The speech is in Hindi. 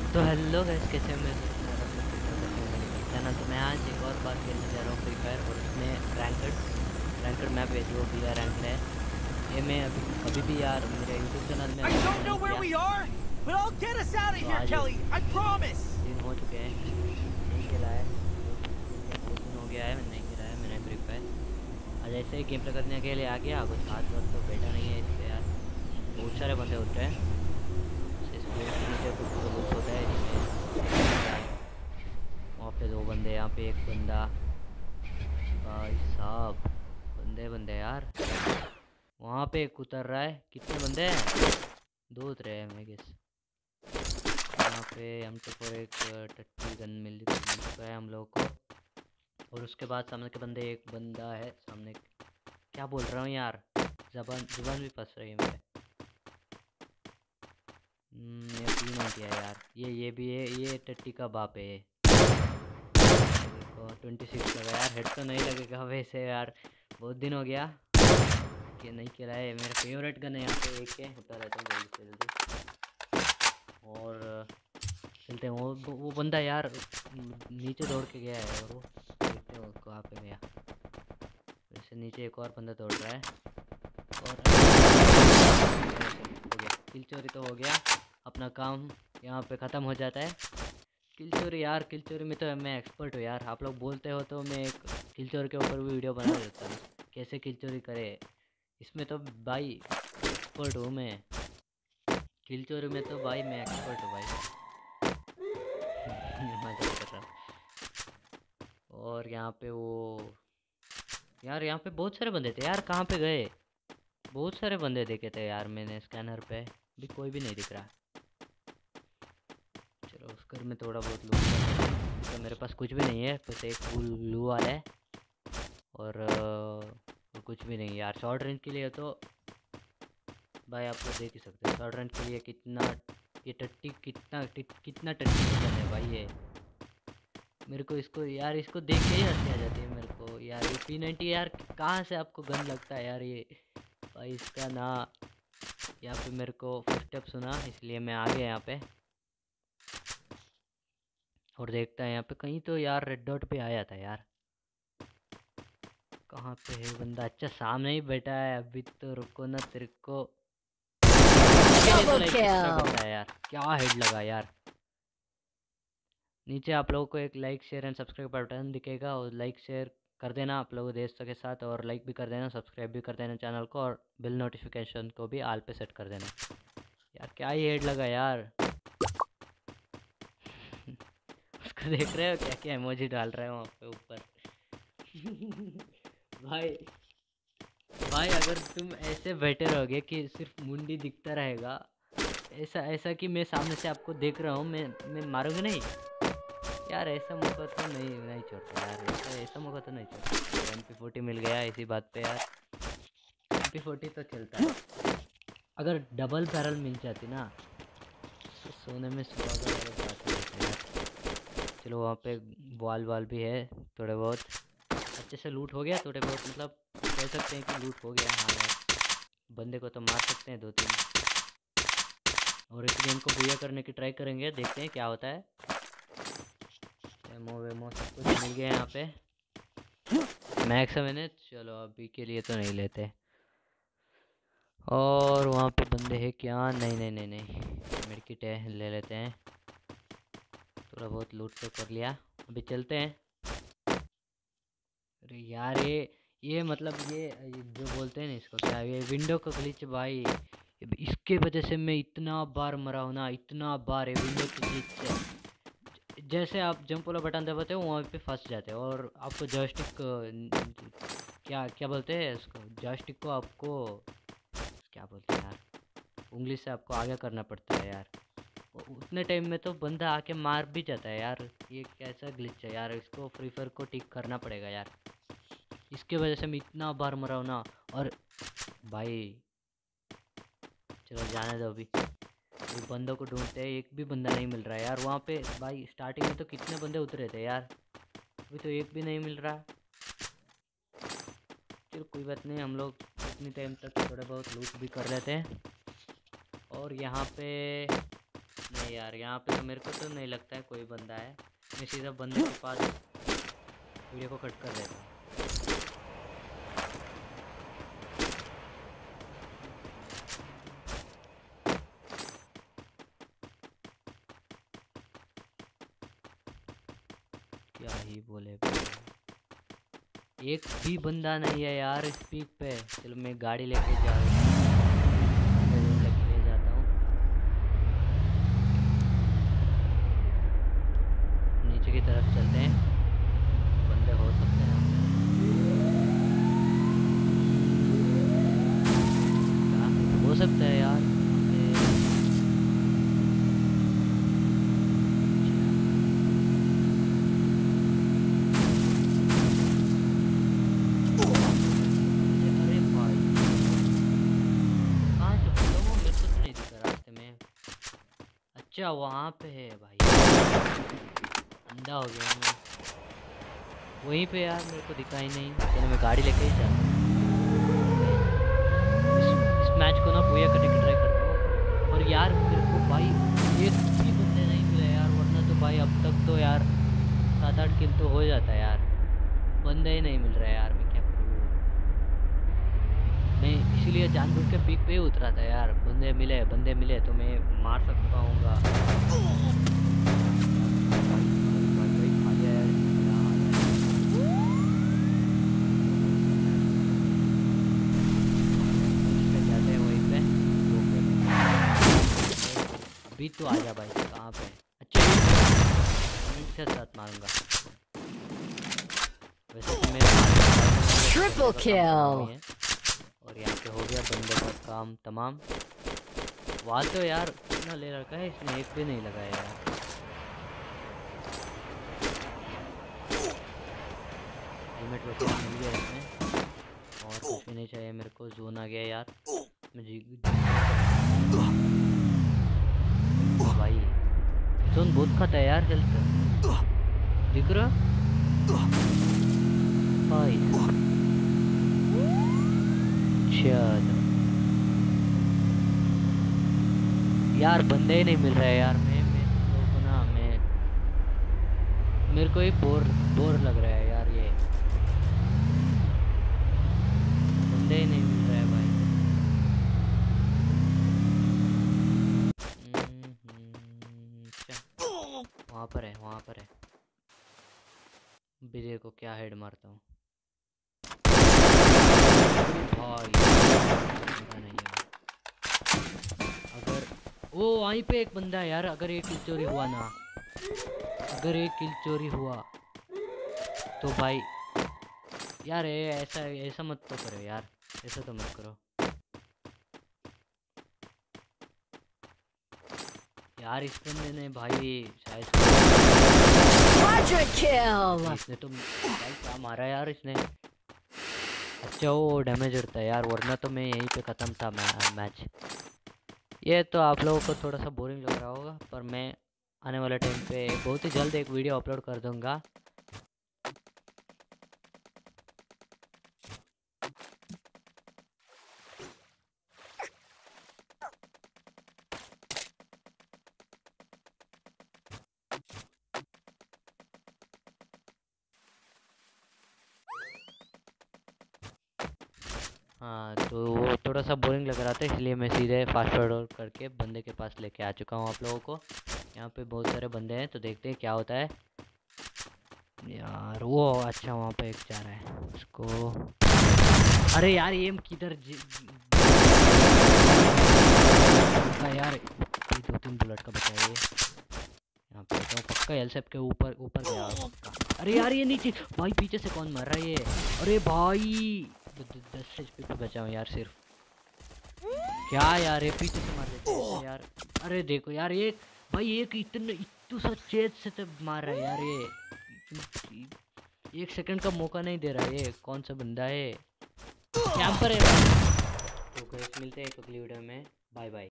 तो हेलो गाइस, कैसे हैं? मैं चैनल। तो मैं आज एक और बार खेलने जा रहा हूँ फ्री फायर, और उसमें रैंकड मैप है जो भी रैंकड है। ये मैं अभी कभी भी यार मेरे यूट्यूब चैनल में I अभी don't तक know नहीं where किया। we are, but I'll get us out of तो here, आज Kelly. I promise. दिन हो चुके हैं, नहीं खेला है। बहुत दिन हो गया है, मैंने नहीं खेला है मैंने फ्री फायर। आज ऐसे ही गेम प्ले करने के लिए आ गया, कुछ हाथ वाथ तो बैठा नहीं है इस पे यार। बहुत सारे बंदे होते हैं, इस पेड़ के नीचे कुछ तो लूट होता है जिसमें बंदा है। वहाँ पे दो बंदे, यहाँ पे एक बंदा। भाई साहब, बंदे बंदे यार। वहाँ पे एक उतर रहा है, कितने बंदे हैं? दो उतरे हैं मैं गेस। यहाँ पे M24 एक टट्टी गन मिल चुका है हम लोग को। और उसके बाद सामने के बंदे, एक बंदा है सामने। क्या बोल रहा हूँ यार, जबान जुबान भी फंस रही है मेरे। ये तीन हो गया यार, ये भी है, ये टट्टी का बाप है ये। देखो 26 लगा यार, हेड तो नहीं लगेगा वैसे यार। बहुत दिन हो गया कि नहीं खेला है। मेरा फेवरेट गन है यहाँ पे, एक है, उठा रहता हूँ जल्दी से जल्दी। और चलते हैं। वो बंदा यार नीचे दौड़ के गया है, और वो देखते हैं वो कहाँ पे गया। वैसे नीचे एक और बंदा दौड़ रहा है। और हो गया, किल चोरी तो हो गया। अपना काम यहाँ पे ख़त्म हो जाता है। किल चोरी यार, किल चोरी में तो मैं एक्सपर्ट हूँ यार। आप लोग बोलते हो तो मैं एक किल चोरी के ऊपर भी वीडियो बना देता हूँ, कैसे किल चोरी करे। इसमें तो भाई एक्सपर्ट हूँ मैं। किल चोरी में तो भाई मैं एक्सपर्ट हूँ भाई। मजाक कर रहा हूँ। और यहाँ पे वो यार, यहाँ पे बहुत सारे बंदे थे यार, कहाँ पे गए? बहुत सारे बंदे देखे थे यार मैंने स्कैनर पे, अभी कोई भी नहीं दिख रहा। चलो उस घर में थोड़ा बहुत लूट। तो मेरे पास कुछ भी नहीं है, बस एक ब्लू वाला है। और कुछ भी नहीं यार। शॉर्ट रेंज के लिए तो भाई आप तो देख ही सकते हो, शॉर्ट रेंज के लिए कितना ये टट्टी, कितना टट्टी गन है भाई ये। मेरे को इसको यार, इसको देख के ही हंसी आ जाती है मेरे को यार। ये P90 यार, कहाँ से आपको गन लगता है यार ये भाई। इसका ना, यहाँ पे मेरे को फुटस्टेप सुना, इसलिए मैं आ गया यहाँ पे। और देखता है यहाँ पे कहीं तो यार रेड डॉट पे आया था यार। कहाँ पे है बंदा? अच्छा सामने ही बैठा है। अभी तो रुको ना, तेरे को के लिए तो लाइक एक्स्ट्रा बनता है यार। क्या हेड लगा यार। नीचे आप लोगों को एक like share and subscribe button दिखेगा, और लाइक शेयर कर देना आप लोगों दोस्तों के साथ, और लाइक भी कर देना, सब्सक्राइब भी कर देना चैनल को, और बिल नोटिफिकेशन को भी आल पे सेट कर देना। यार क्या ही हेड लगा यार। उसको देख रहे हो क्या क्या इमोजी डाल रहे हो वहाँ पे ऊपर। भाई भाई, अगर तुम ऐसे बैठे रहोगे कि सिर्फ मुंडी दिखता रहेगा, ऐसा ऐसा कि मैं सामने से आपको देख रहा हूँ, मैं मारूंगा नहीं यार। ऐसा मौका तो नहीं नहीं छोड़ता यार, ऐसा ऐसा मौका तो नहीं छोड़ता। MP40 मिल गया इसी बात पे यार। MP40 तो चलता है। अगर डबल बैरल मिल जाती ना, तो सोने में सुहागा वाली बात हो जाती यार। चलो वहाँ पे बॉल वाल भी है, थोड़े बहुत अच्छे से लूट हो गया। थोड़े बहुत मतलब कह सकते हैं कि लूट हो गया। हाँ यार, बंदे को तो मार सकते हैं दो तीन। और इस गेम को बुया करने की ट्राई करेंगे, देखते हैं क्या होता है। एमओ वेमो सब कुछ मिल गया यहाँ पे। मैक्स है मैंने, चलो अभी के लिए तो नहीं लेते। और वहाँ पे बंदे हैं क्या? नहीं नहीं नहीं नहीं, मेडकिट है, ले लेते हैं। थोड़ा बहुत लूट तो कर लिया, अभी चलते हैं। अरे यार ये मतलब ये जो बोलते हैं ना, इसको क्या, ये विंडो का ग्लिच भाई। इसके वजह से मैं इतना बार मरा हूँ ना, इतना बार है विंडो के ग्लिच से। जैसे आप जंप वाला बटन दबाते हो वहाँ पे फंस जाते हो, और आपको जॉयस्टिक, क्या क्या बोलते हैं इसको, जॉयस्टिक को आपको क्या बोलते हैं यार, उंगली से आपको आगे करना पड़ता है यार। उतने टाइम में तो बंदा आके मार भी जाता है यार। ये कैसा ग्लिच है यार, इसको फ्री फायर को ठीक करना पड़ेगा यार। इसके वजह से मैं इतना बार मरा हूँ ना। और भाई चलो जाने दो अभी। अभी बंदों को ढूंढते हैं, एक भी बंदा नहीं मिल रहा है यार वहाँ पे। भाई स्टार्टिंग में तो कितने बंदे उतरे थे यार, अभी तो एक भी नहीं मिल रहा। चलो कोई बात नहीं, हम लोग इतनी टाइम तक थोड़ा बहुत लूट भी कर लेते हैं। और यहाँ पे नहीं नहीं यार, यहाँ पे तो मेरे को तो नहीं लगता है कोई बंदा है। मैं सीधा बंदे के पास वीडियो को कट कर देता हूँ। क्या ही बोले भाई। एक भी बंदा नहीं है यार इस पीक पे। चलो मैं गाड़ी लेके जा जाता हूँ। नीचे की तरफ चलते हैं, बंदे हो सकते हैं। हो सकता है यार। अच्छा वहाँ पे है भाई, अंधा हो गया मैं वहीं पे यार, मेरे को दिखा ही नहीं। चलो मैं गाड़ी लेके ही जाता हूँ। इस मैच को ना पूरा करने की ट्राई करता हूँ। और यार मेरे को भाई एक भी बंदे नहीं मिले यार, वरना तो भाई अब तक तो यार 7-8 किल तो हो जाता है यार। बंदे ही नहीं मिल रहा है यार, मैं क्या करूँ। मैं इसीलिए जानबूझ के पीक पे ही उतरा था यार। बंदे मिले तो मैं मार सकता हूँगा। अभी तो आजा भाई, कहाँ पे? अच्छा के साथ मारूंगा। वैसे तो मेरे ट्रिपल किल। और यहाँ पे हो गया बंदे का काम तमाम। वहाँ तो यार कितना ले रखा है इसने, एक भी नहीं लगाया यार। हेलमेट वगैरह मिल गया इसमें, और कुछ भी नहीं चाहिए मेरे को। जोन आ गया यार। भाई जोन बहुत खाता है यार हेल्थ, दिख रहा भाई। चलो यार बंदे ही नहीं मिल रहा है यार। मैं तो ना मेरे को ही बोर लग रहा है यार। ये बंदे ही नहीं मिल रहा है भाई। वहाँ पर है भी। देखो क्या हेड मारता हूँ भाई। नहीं है अगर वो वहीं पे एक बंदा है यार। अगर एक किल चोरी हुआ ना, तो भाई यार ऐसा मत तो करो यार, ऐसा तो मत करो यार। इस बंदे ने भाई शायद इसने तो भाई क्या मारा यार इसने। अच्छा वो डैमेज होता है यार, वरना तो मैं यहीं पे ख़त्म था मैच। ये तो आप लोगों को थोड़ा सा बोरिंग लग रहा होगा, पर मैं आने वाले टाइम पे बहुत ही जल्द एक वीडियो अपलोड कर दूंगा। हाँ तो वो थोड़ा सा बोरिंग लग रहा था, इसलिए मैं सीधे फास्ट फॉरवर्ड करके बंदे के पास लेके आ चुका हूँ आप लोगों को। यहाँ पे बहुत सारे बंदे हैं, तो देखते हैं क्या होता है यार। वो अच्छा वहाँ पे एक जा रहा है उसको। अरे यार ये किधर यार, 2-3 बुलेट का बचा है ये। यहाँ पे तो पक्का एलसेप के ऊपर गया पक्का। अरे यार ये नीचे भाई, पीछे से कौन मार रहा है ये? अरे भाई 10 HP पे बचा हूँ यार सिर्फ। क्या यार ये पीछे से मार देते हैं यार। अरे देखो यार ये भाई एक इतू सा चेत से तो मार रहा है यार। ये 1 सेकंड का मौका नहीं दे रहा है। ये कौन सा बंदा है? कैंपर है। तो गाइस मिलते हैं एक अगली वीडियो में। Bye bye.